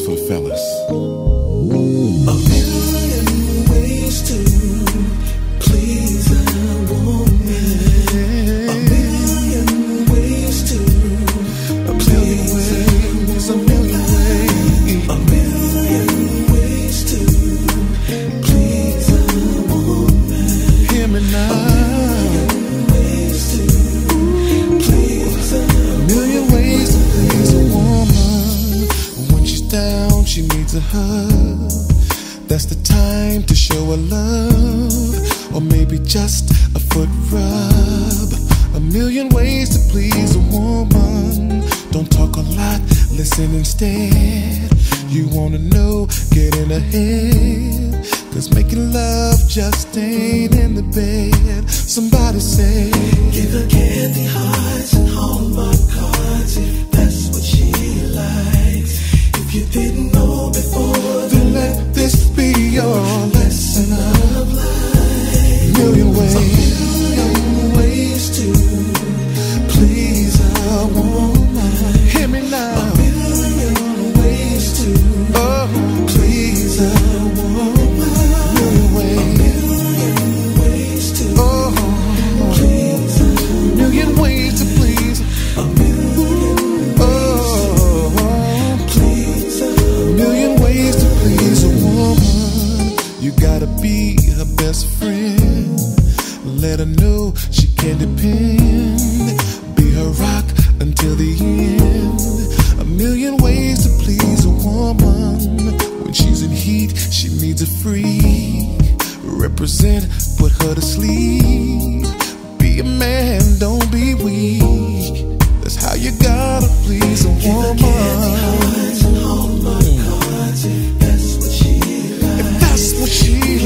for the fellas. A million ways to please a woman. A million ways to please a million ways. A million ways to please a woman. Hear me now. Down, she needs a hug. That's the time to show her love, or maybe just a foot rub. A million ways to please a woman. Don't talk a lot, listen instead. You wanna know, get in her head, 'cause making love just ain't in the bed. Somebody say, give her candy hearts and Hallmark cards if that's what she likes. If you didn't know before, then let this be your lesson of life. Million ways. A million ways to please a woman. Hear me now. A million ways to please a woman. A million ways. A million ways to please a woman. Million ways to please. A million ways to please a woman. You gotta be her best friend. Let her know she can depend. Be her rock until the end. A million ways to please a woman. When she's in heat, she needs a freak. Represent, put her to sleep. Be a man, don't be weak. That's how you gotta please a woman. If that's what she likes. If that's what she